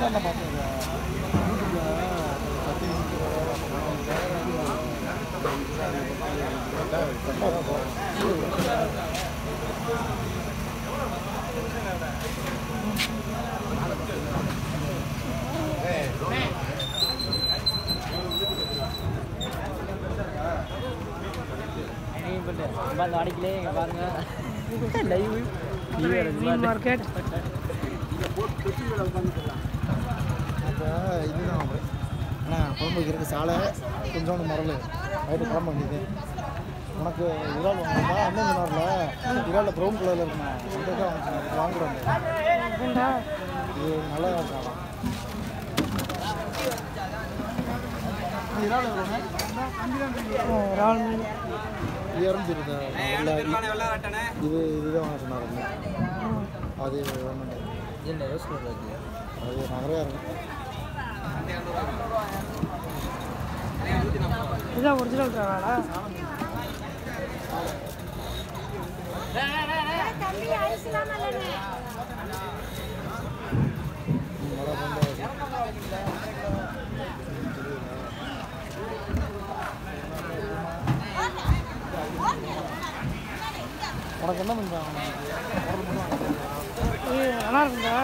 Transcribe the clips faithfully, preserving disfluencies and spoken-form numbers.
தான் பார்த்தேன் அடிக்கலே இங்கே பாருங்க லைவ் மார்க்கெட் இப்போ இதுதான் அண்ணா குழம்பு வைக்கிறதுக்கு சாலை கொஞ்சோண்டு முரல் நைட்டு குழம்பு வேண்டியது உனக்கு இறால் வாங்கினா அண்ணன் சொன்னார்ல இறாலில் ப்ரௌன் கலரில் இருக்குண்ணா அந்த தான் வாங்கிக்கணும் வாங்குறாங்க இது நல்லா இருக்காங்க இறால் இறால் மீன் இறந்துருந்தா இது இதுதான் வாங்க சொன்னார் அது வேணும் என்ன ரோஸ் கலர் இருக்கு அது நிறையா இருக்கும் இதுதான் ஒரிஜினல் ட்ராவலா தம்பி ஐஸ்லாம் நல்லனே உனக்கு என்ன பண்ணுறாங்க நல்லா இருக்குங்களா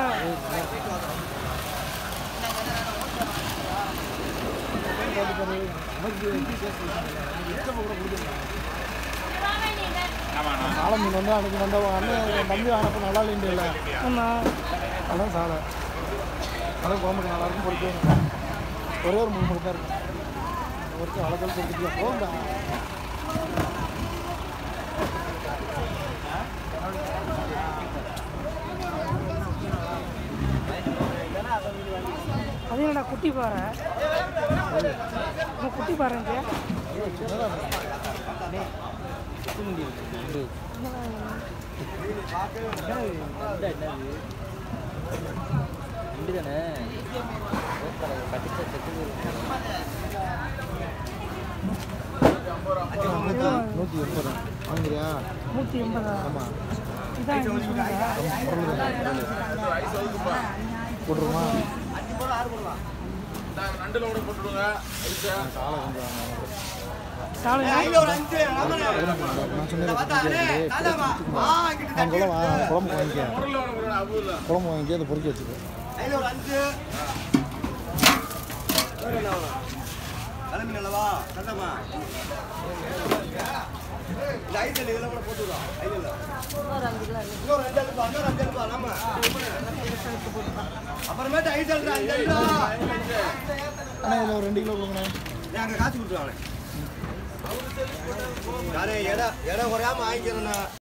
சாலை மீன் வந்து அன்றைக்கி வந்த அண்ணன் தம்பி வாங்கினப்போ நல்லா இல்லைன்னு ஆமாம் அதான் சாலை அதான் குழம்புக்கு நல்லாயிருக்கும் பொறுத்து ஒரே ஒரு மூணு மணி தான் இருக்கும் ஒருத்தர் அழகாக பொறுத்துக்கலாம் போகும்பா அது என்னடா குட்டி பாறை குட்டி பாறைங்க நூற்றி எண்பது வாங்குறியா நூற்றி எண்பதா ஆமாம் இதான் போட்டுருமா சாலை நான் சொன்னேன் குழம்பு வாங்கிக்க குழம்பு வாங்கிக்க அதை பொறுக்கி வச்சுக்கோ நல்லவா கண்டமா இந்த ஐந்து இதெல்லாம் கூட போட்டுறோம் ஐந்து இன்னொரு ரெண்டு ரூபாய் இன்னொரு அஞ்சு ரூபாய் ஆமா அப்புறமேட்டு ஐந்து அஞ்சு அண்ணா இதில் ஒரு ரெண்டு கிலோ கொடுங்கண்ணே நாங்கள் காசு கொடுத்துருவாங்க யாரே இடம் இடம் குறையாம வாங்கிக்கிறேண்ணா